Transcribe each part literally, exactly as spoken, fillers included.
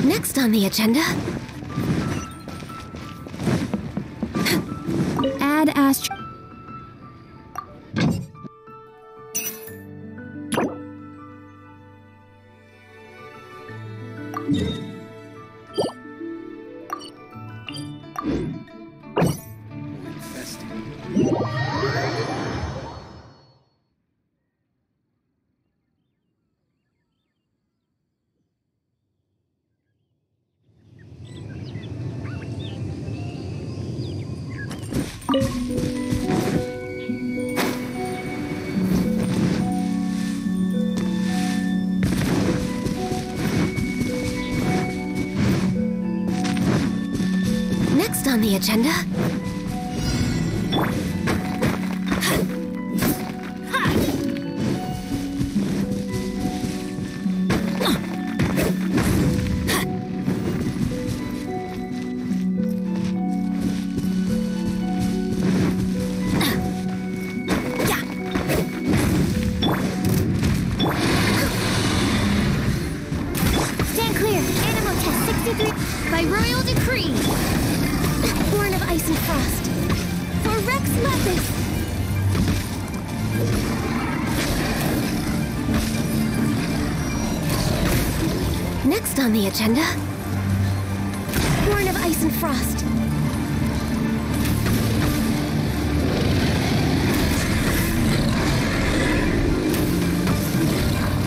Next on the agenda... Add Astro... Next on the agenda... Stand clear! Animal test sixty-three... By royal decree! Born of ice and frost. For Rex Lapis! Next on the agenda... Born of ice and frost.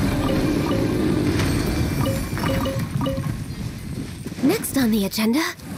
Next on the agenda...